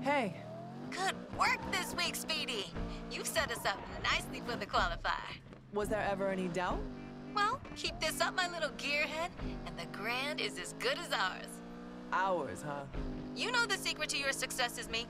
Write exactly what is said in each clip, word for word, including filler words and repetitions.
Hey. Good work this week, Speedy. You've set us up nicely for the qualifier. Was there ever any doubt? Well, keep this up, my little gearhead, and the Grand is as good as ours. Ours, huh? You know the secret to your success is me.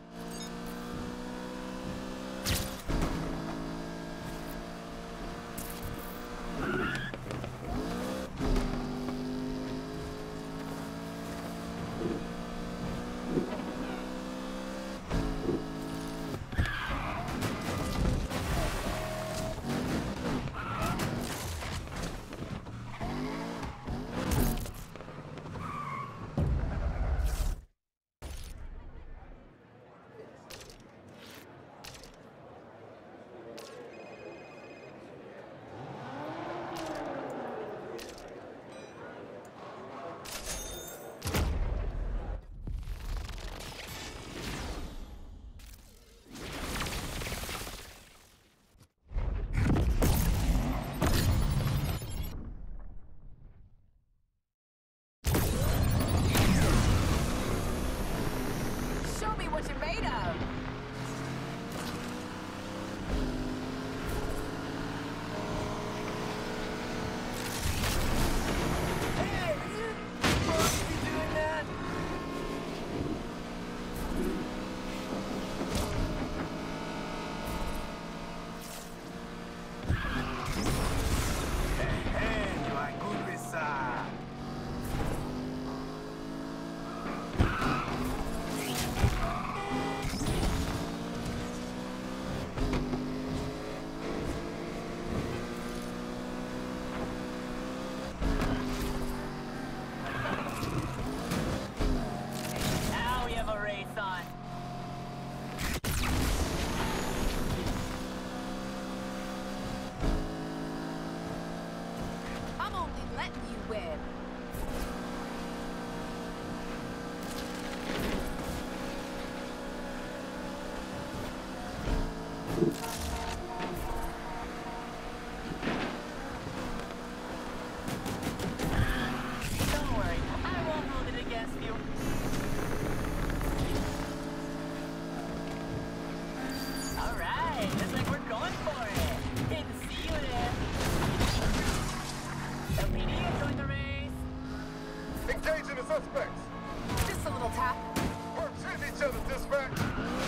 What you're made of. Hey, you supposed to be doing that? Hey, you are good with that. Engaging the suspects. Just a little tap. We're shooting each other, dispatch.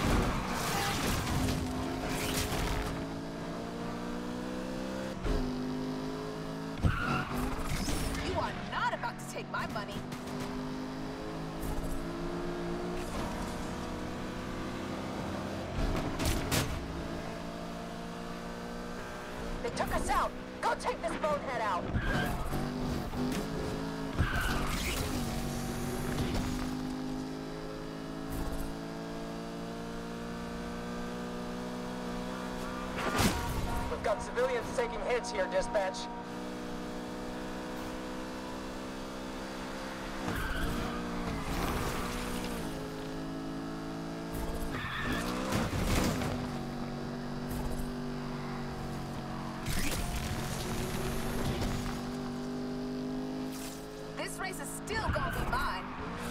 You are not about to take my money. They took us out. Go take this bonehead out. We've got civilians taking hits here, dispatch. This race is still gonna be mine.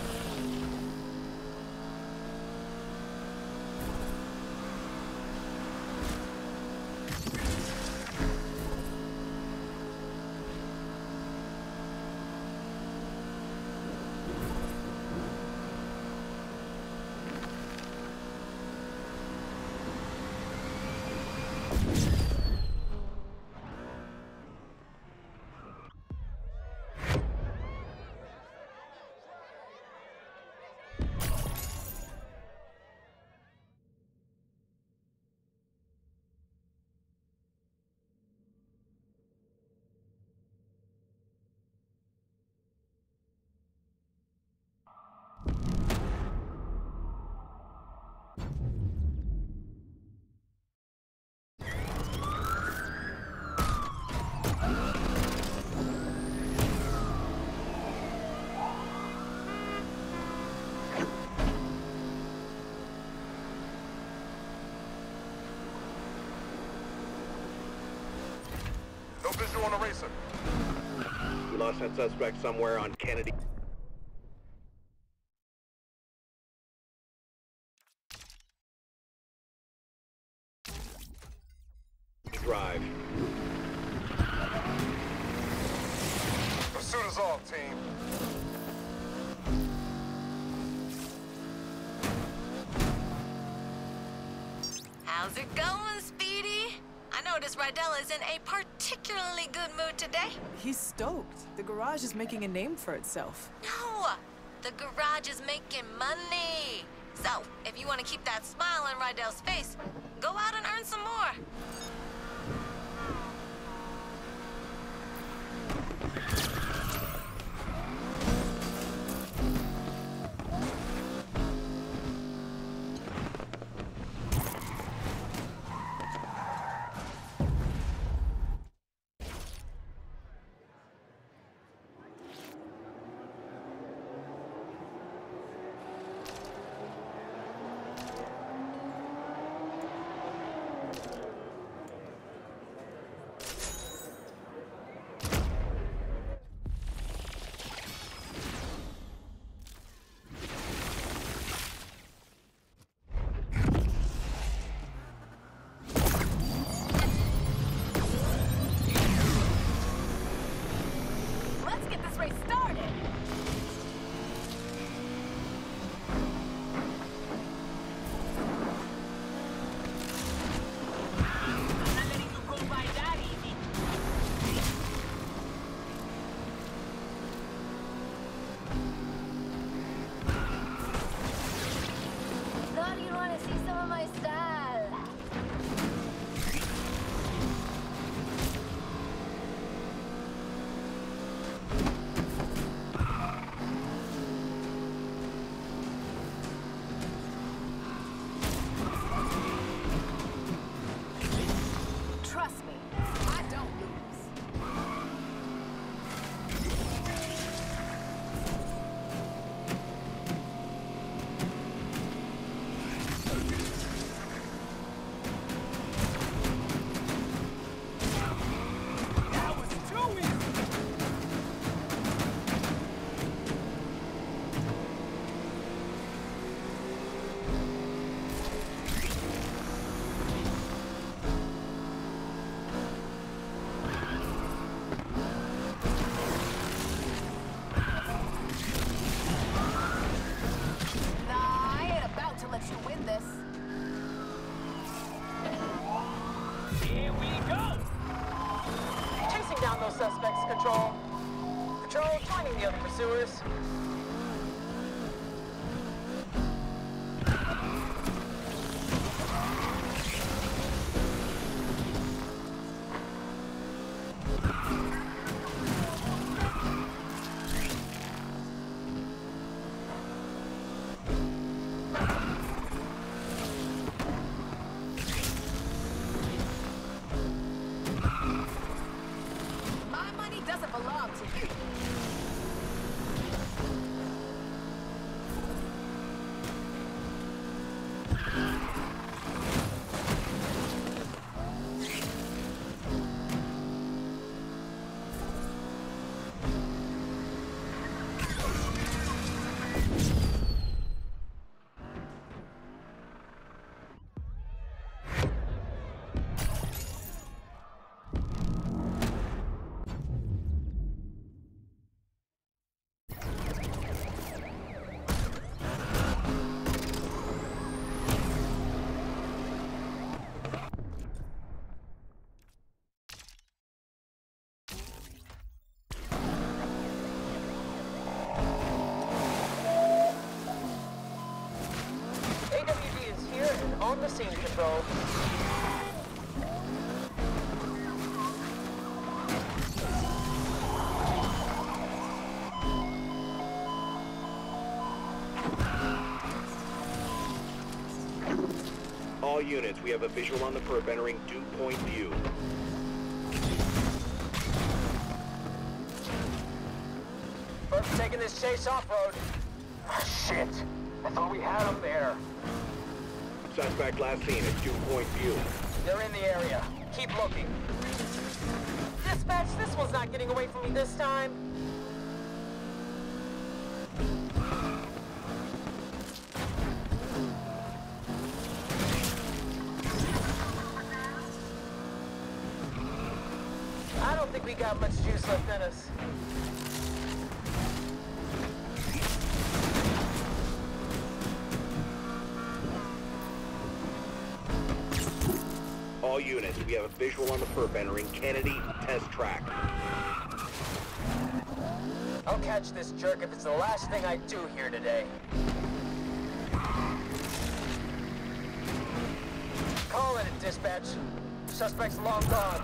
No visual on the racer. We lost that suspect somewhere on Kennedy. drive. Pursuit is off, team. How's it going, Speedy? I noticed Rydell is in a particularly good mood today. He's stoked. The garage is making a name for itself. No! The garage is making money! So, if you want to keep that smile on Rydell's face, go out and earn some more. Suspects, Control. Control, joining the other pursuers. Doesn't belong to you. On the scene, Control. All units, we have a visual on the perp entering Dew Point View. Perp's taking this chase off-road. Ah, shit. I thought we had him there. Suspect last seen at Dew Point View. They're in the area. Keep looking. Dispatch, this one's not getting away from me this time. think we got much juice left in us. All units, we have a visual on the perp entering Kennedy test track. I'll catch this jerk if it's the last thing I do here today. Call it a dispatch. Suspect's long gone.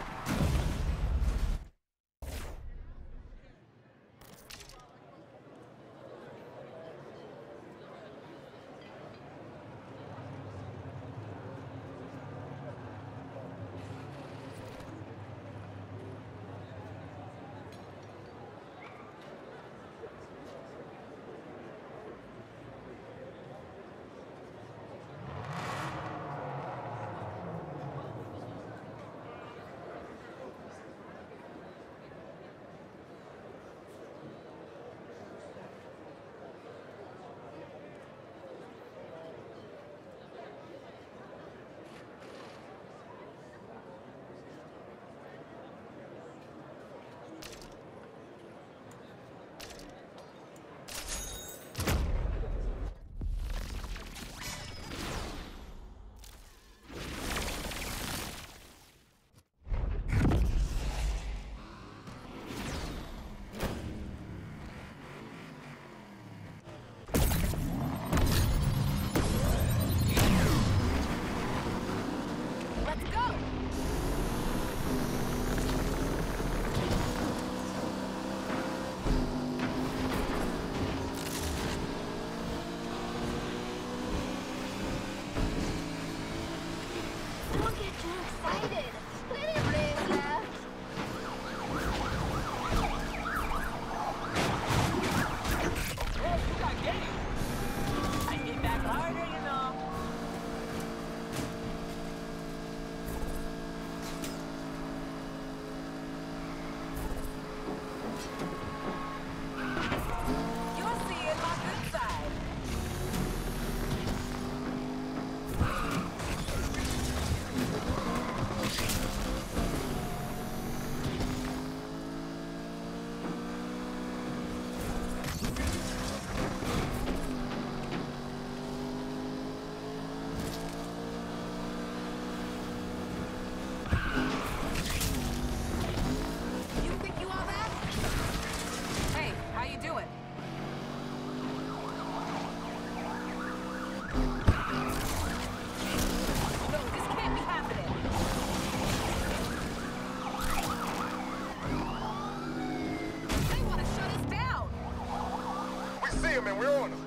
Man, we're on them.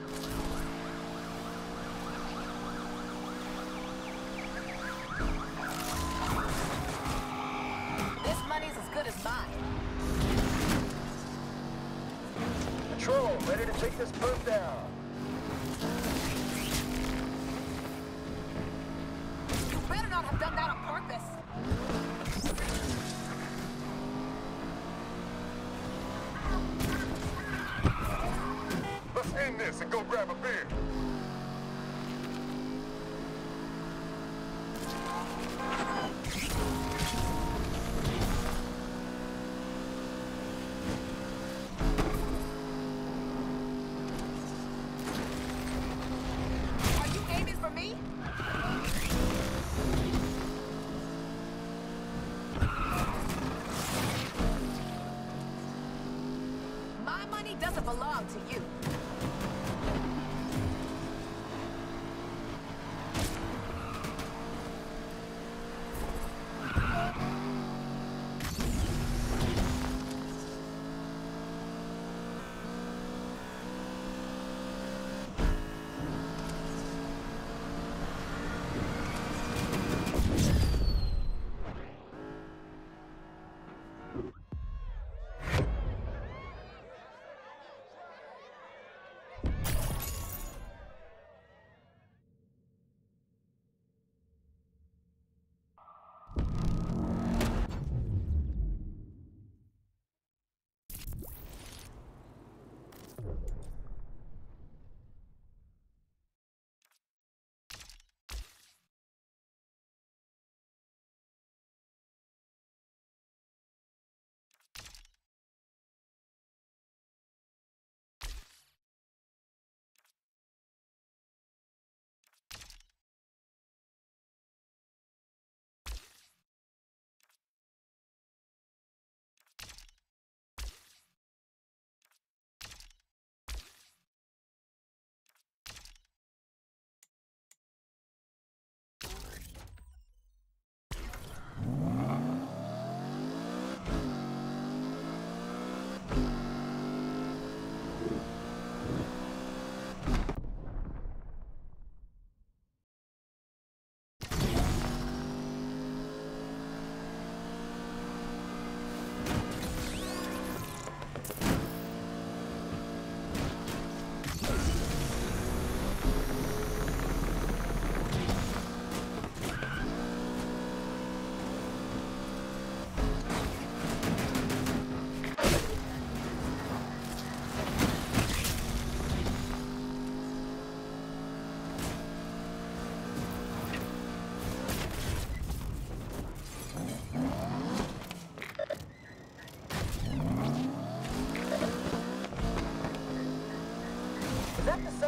This money's as good as mine. Patrol, ready to take this perp down. You better not have done that on purpose. Let's end this and go grab a beer. Are you aiming for me? My money doesn't belong to you.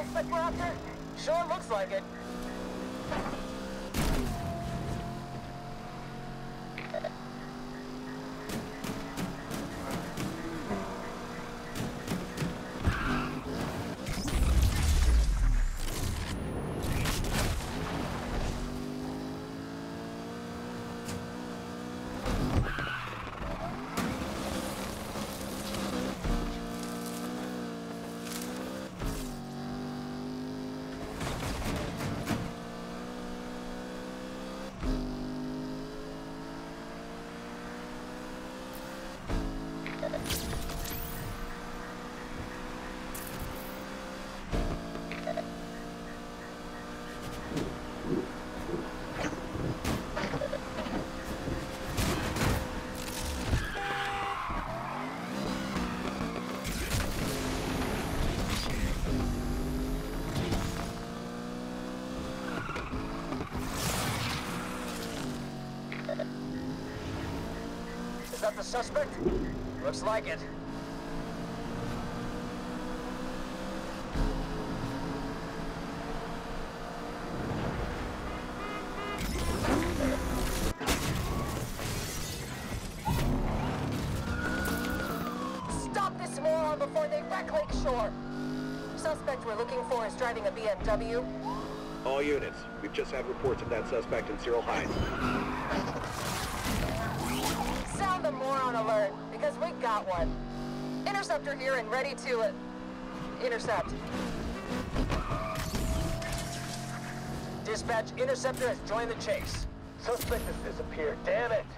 suspect we're after? Sure looks like it. Is that the suspect? Looks like it. Stop this moron before they wreck Lakeshore! Suspect we're looking for is driving a B M W. All units, we've just had reports of that suspect in Cyril Heights. Sound the moron alert, because we got one. Interceptor here and ready to, uh, intercept. Dispatch, Interceptor has joined the chase. Suspect has disappeared, damn it!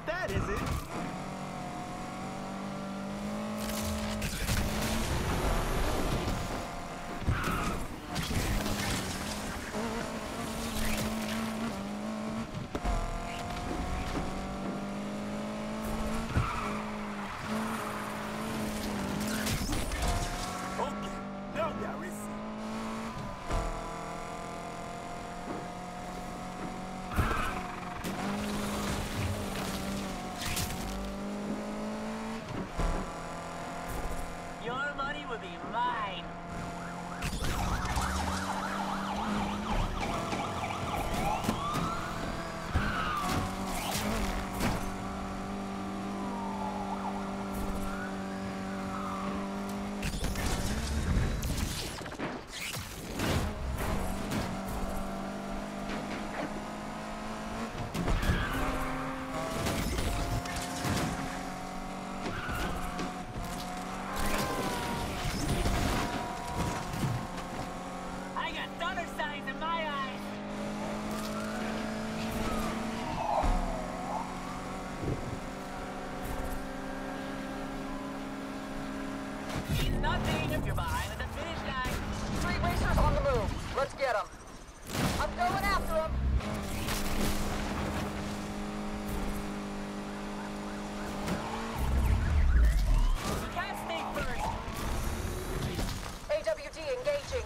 ain't that, is it? Your money will be mine. Nothing if you're behind at the finish line. Three racers on the move. Let's get them. I'm going after them. You can't sneak first. A W D engaging.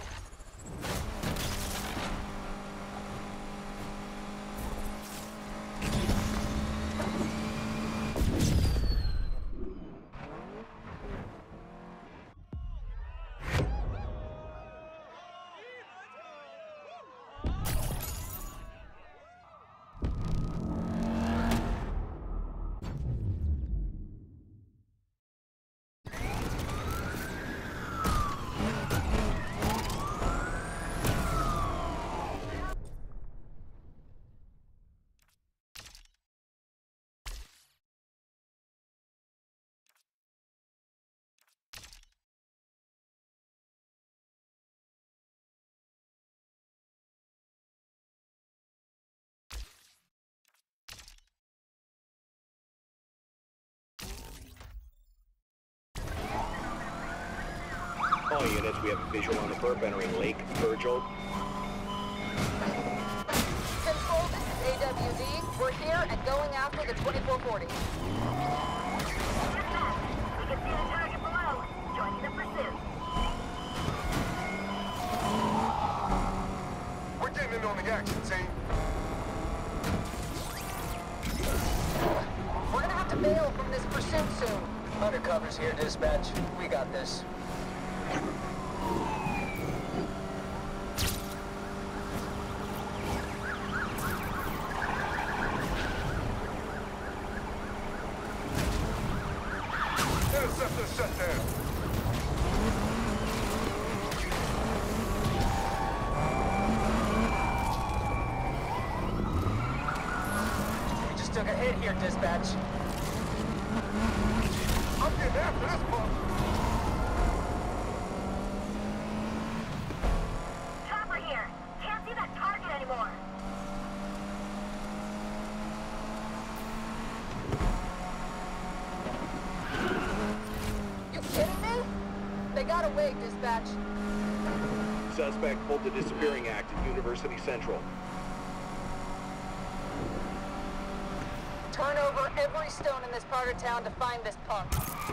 All units, we have a visual on the perp entering Lake Virgil. Control, this is A W D. We're here and going after the twenty-four forty. We can see the target below. Joining the pursuit. We're getting in on the action, team. We're gonna have to bail from this pursuit soon. Undercover's here, dispatch. We got this. Interceptor shut down. We just took a hit here, dispatch. I'm getting after this punk. Chopper here. Can't see that target anymore. You kidding me? They got away, dispatch. Suspect pulled the disappearing act at University Central. Turn over every stone in this part of town to find this punk.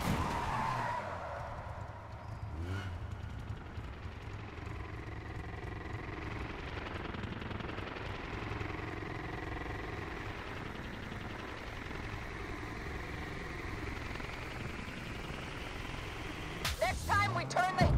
Next time we turn the...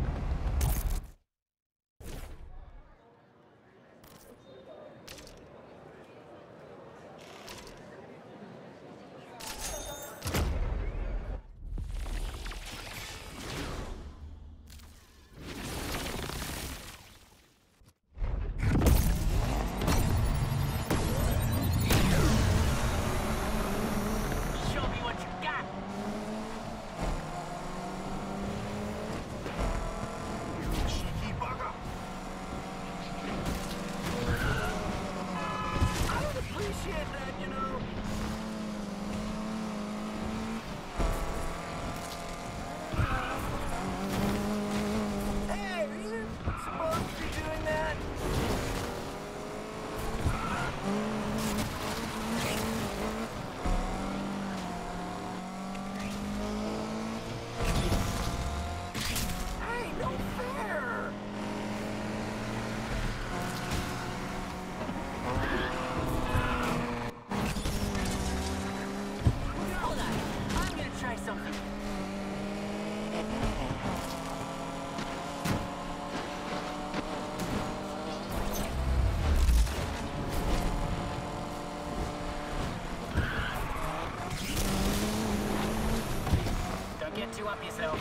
get you up yourself.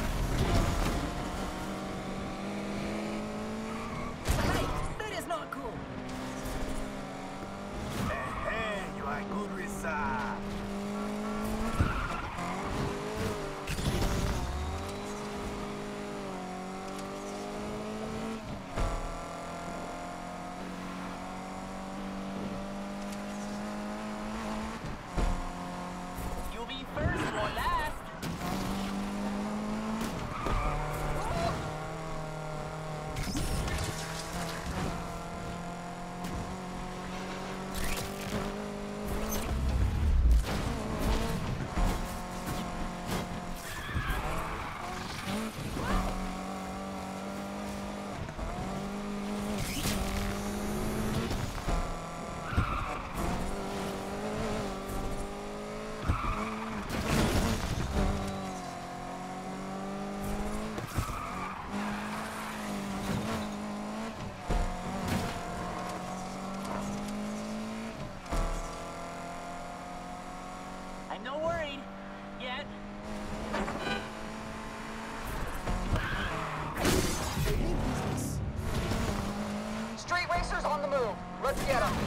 Hey, that is not cool. Hey, you are good with sir. You'll be first or last. I'm not worried. Yet. Street racers on the move. Let's get them.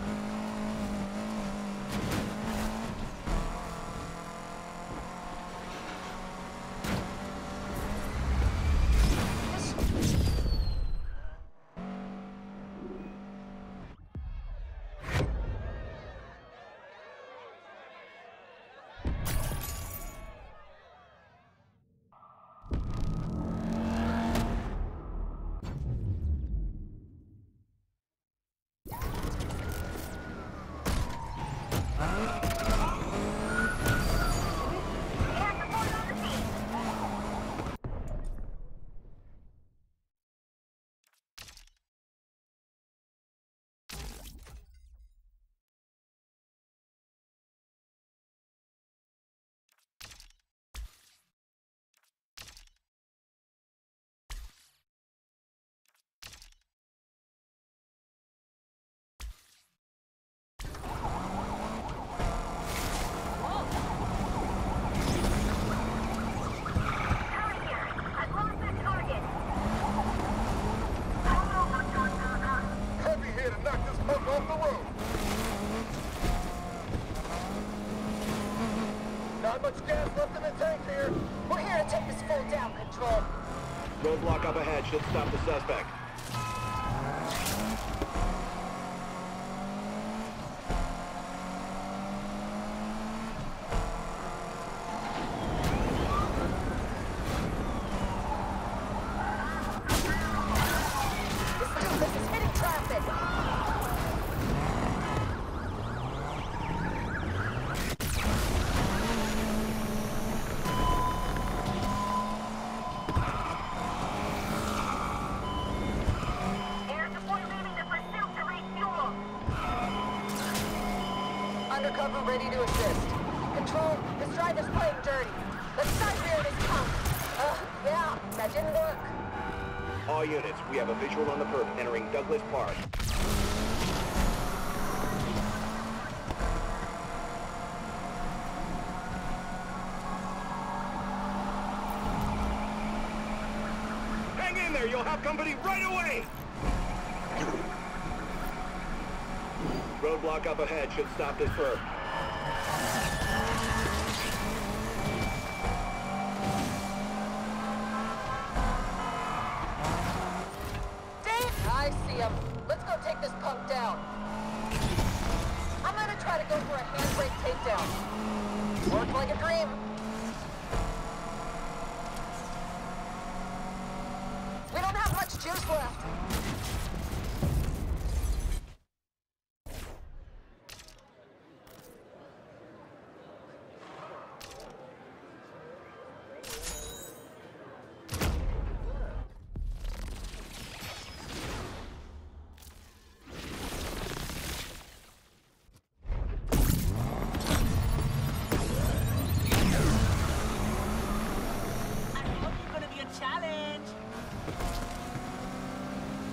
Hurry here. I've lost that target. I don't know what's going on. Heavy here to knock this punk off the road. Not much gas left in the tank here. We're here to take this fool down, Control. Roadblock up ahead should stop the suspect. This is hitting traffic. Air support leaving the pursuit to refuel. Undercover ready to assist. Control, this driver's playing dirty. Let's side rear this pump. Uh, yeah, that didn't work. All units, we have a visual on the perp entering Douglas Park. Hang in there, you'll have company right away! Roadblock up ahead should stop this perp. Dave, I see him. Let's go take this punk down. I'm gonna try to go for a handbrake takedown. Worked like a dream. We don't have much juice left. I hope it's gonna be a challenge.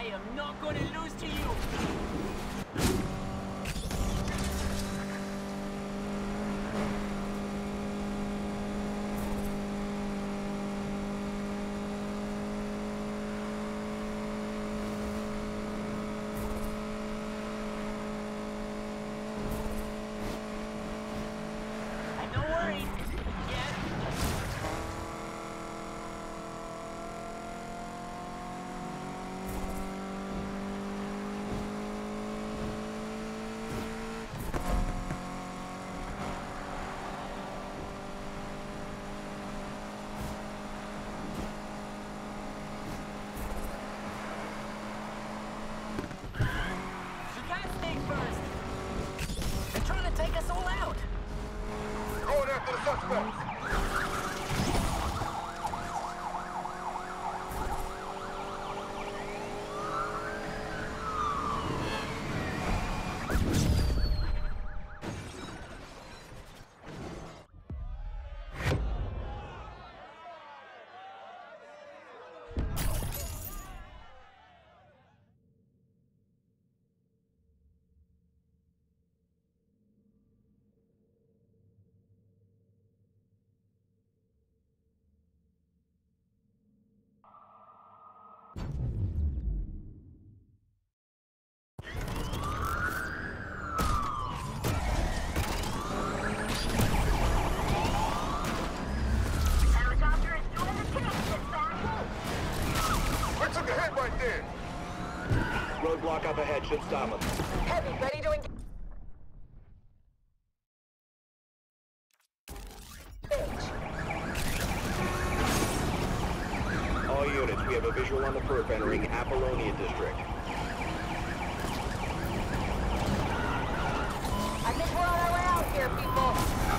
am not going to lose to you! And don't worry, yet. You can't stay first. They're trying to take us all out. Going after the suspects. Helicopter is doing the kick, dispatch. We took a hit right there. Roadblock up ahead should stop them. Heavy, ready to engage. All units, we have a visual on the perp entering Apollonia District. I think we're on our way out here, people.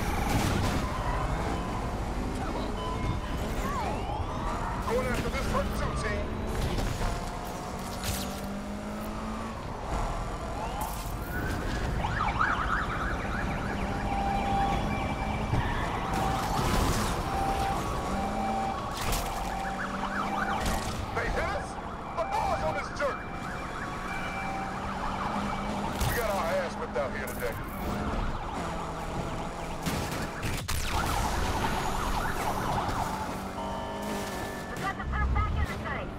Going after this perk too, team. They hit us? The boys on this jerk. We got our ass whipped out here today. We got the perp back in the site.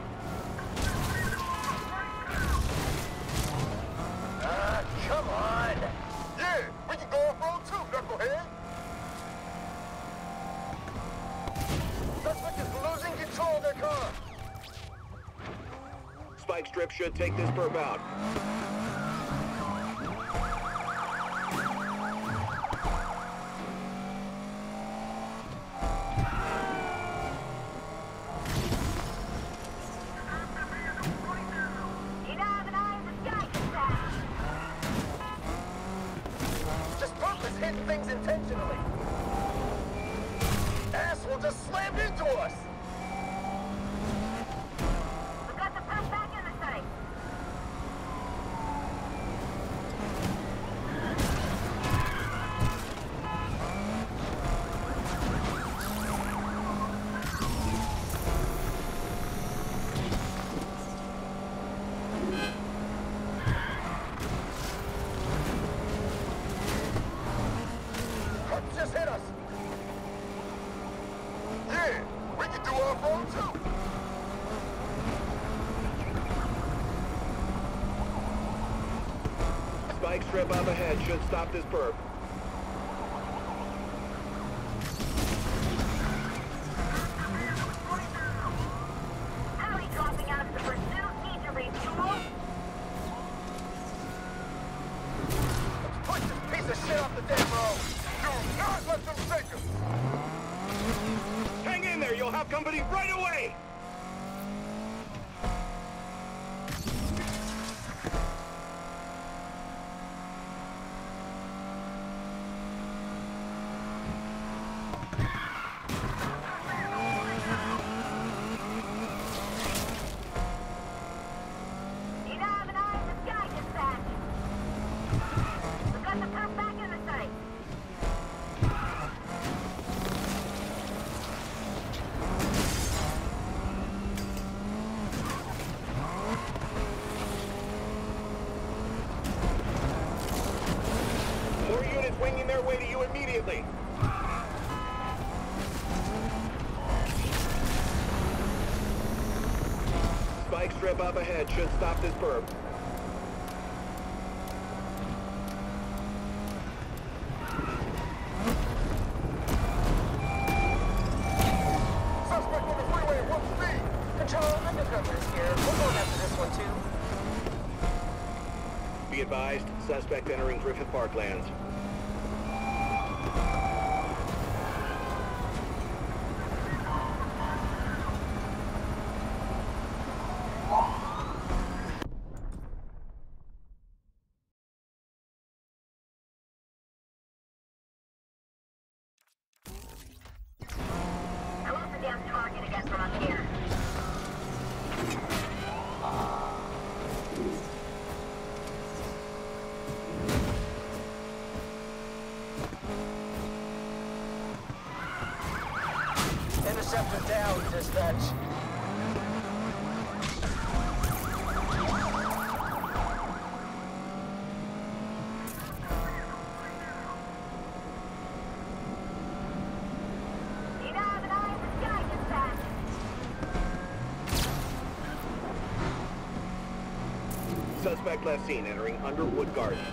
Ah, come on. Yeah, we can go off-road too, knucklehead. Suspect is losing control of their car. Spike strip should take this perp out. You don't have an eye in the sky, dispatch. This perp is hitting things intentionally. Asshole just slammed into us. We got the perp back in the site. Perp just hit us. Yeah, we can do off-road too. Spike strip up ahead should stop this perp. Howdy dropping out of the pursuit. Need to refuel. Let's push this piece of shit off the damn road. Do not let them take us. Hang in there, you'll have company right away! You don't have an eye in the sky, dispatch. We got the perp back in the site. strip up ahead should stop this perp. Suspect on the freeway, what's speed? Control, undercover is here. We'll go after this one too. Be advised, suspect entering Griffith Parklands. I want the damn target again from up here. Interceptor down, dispatch. You don't have an eye in the sky, dispatch. Suspect last seen entering Underwood Gardens.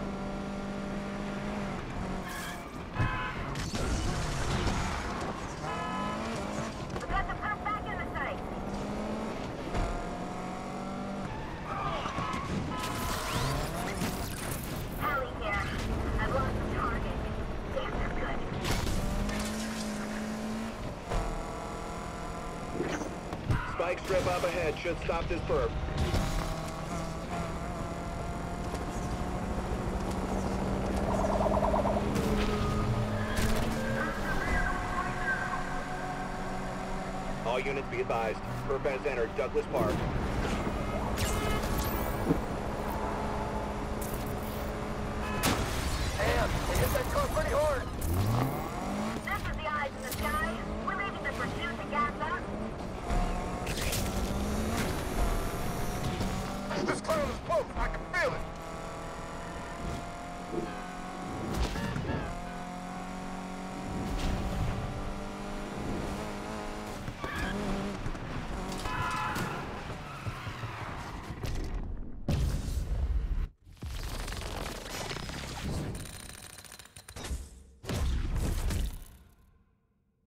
We got the perp back in the site. Hallie here. I've lost the target. Damn, they're good. Spike strip up ahead should stop this perp. All units be advised. Perp has entered Douglas Park. Damn, they hit that car pretty hard. This is the eyes in the sky. We're leaving the pursuit to gas up. This clown is close, I can feel it.